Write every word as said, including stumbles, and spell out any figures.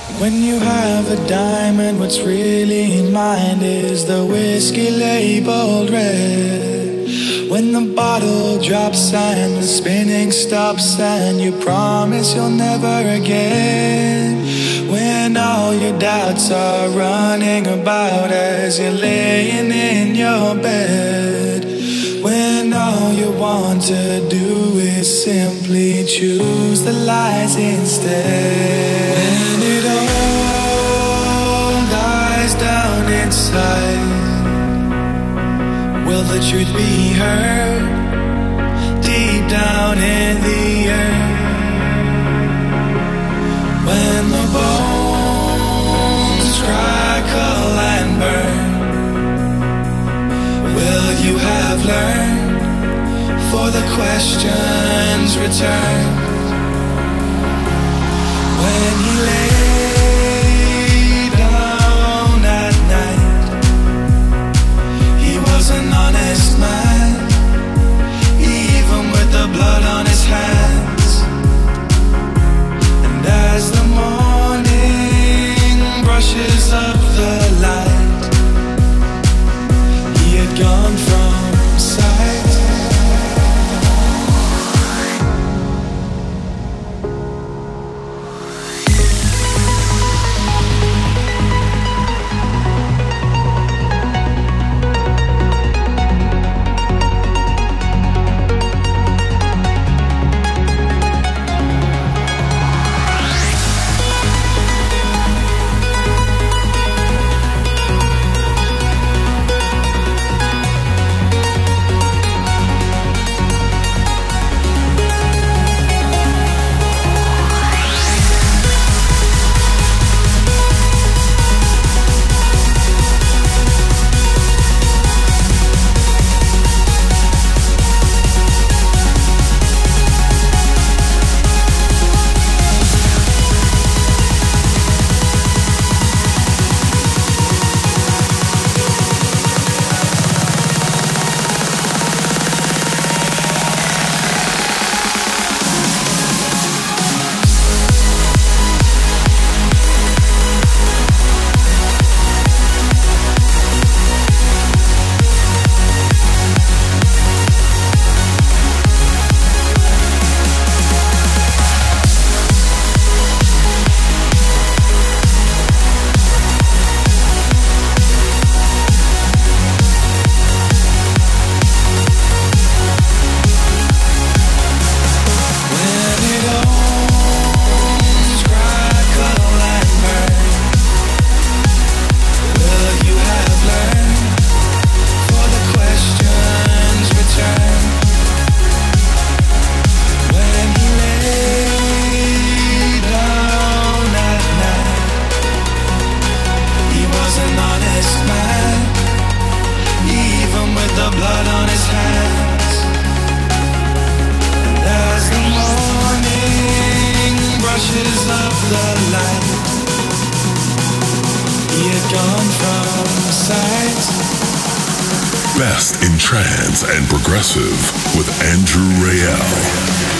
When you have a diamond, what's really in mind is the whiskey labeled red. When the bottle drops and the spinning stops and you promise you'll never again. When all your doubts are running about as you're laying in your bed. When all you want to do is simply choose the lies instead. When it all dies down inside, will the truth be heard deep down in the earth? When the bones crackle and burn, will you have learned for the questions return? When he lay down at night, he was an honest man, even with the blood on his hands. And as the morning brushes up the light, he had gone from sight. Best in trance and progressive with Andrew Rayel.